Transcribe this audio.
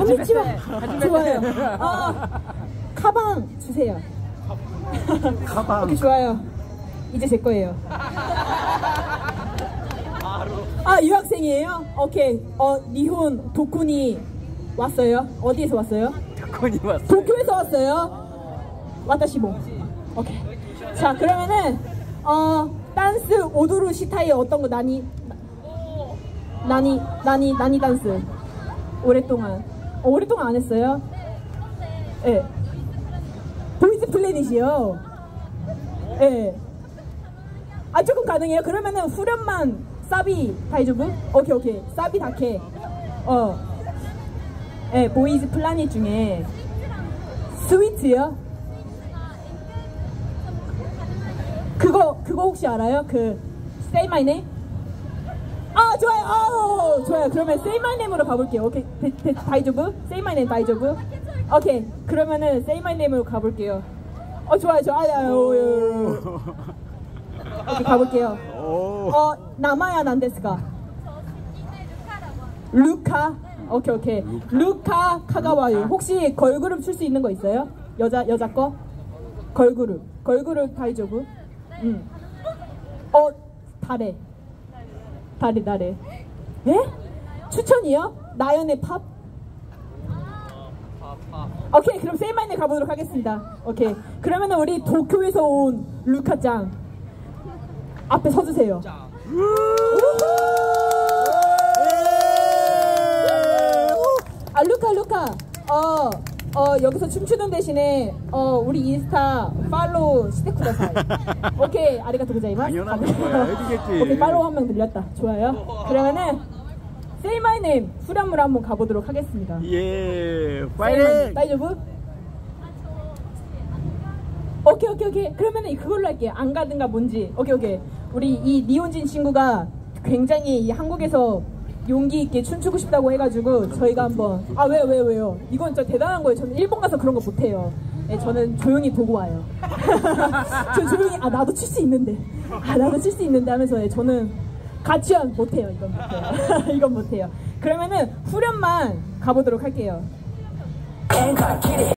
건니치와. 좋아요. 가방 주세요. 가방. 오케이, 좋아요. 이제 제 거예요. 유학생이에요? 오케이. 니혼 도쿠니 왔어요? 어디에서 왔어요? 도쿠니 왔어요. 도쿄에서 왔어요? 와타시모. 오케이. 자, 그러면은 댄스 오도루 시타이 어떤 거 나니 댄스 오랫동안 안 했어요? 예. 보이즈 플래닛이요. 예. 조금 가능해요? 그러면은 후렴만 사비 다이조부? 오케이. 사비 다케. 예, 보이즈 플래닛 중에 스위트요? 그거 혹시 알아요? 그 Say My Name? 좋아요. 좋아요. 그러면 Say My Name으로 가볼게요. 오케이. 다이조부? Say My Name 다이조부? 오케이. 그러면은 Say My Name으로 가볼게요. 좋아요. 오케이, 가볼게요. 나마야 난데스까? 루카? 오케이. 루카 카가와유. 혹시 걸그룹 출 수 있는 거 있어요? 여자 거? 걸그룹 다이조부? 다레. 예? 추천이요? 나연의 팝? 오케이, 그럼 세이마이네 가보도록 하겠습니다. 오케이. 그러면은 우리 도쿄에서 온 루카짱 앞에 서주세요. 루카. 여기서 춤추는 대신에 우리 인스타 팔로우 시테쿠다사이. 오케이, 아리가토 고자이마스. 당연한 거야. 해주겠지. 오케이, 팔로우 한 명 늘렸다. 좋아요. 그러면은 Say My Name 후렴으로 한번 가보도록 하겠습니다. 예, 파이팅! 다이조부? 오케이. 그러면은 그걸로 할게요. 안 가든가 뭔지. 오케이. 우리 이 니혼진 친구가 굉장히 이 한국에서 용기 있게 춤추고 싶다고 해가지고 저희가 한번 왜요? 이건 진짜 대단한 거예요. 저는 일본 가서 그런 거 못해요. 네, 저는 조용히 보고 와요. 저 조용히 나도 출 수 있는데 하면서 저는 같이 못해요. 이건 못해요. 그러면은 후렴만 가보도록 할게요.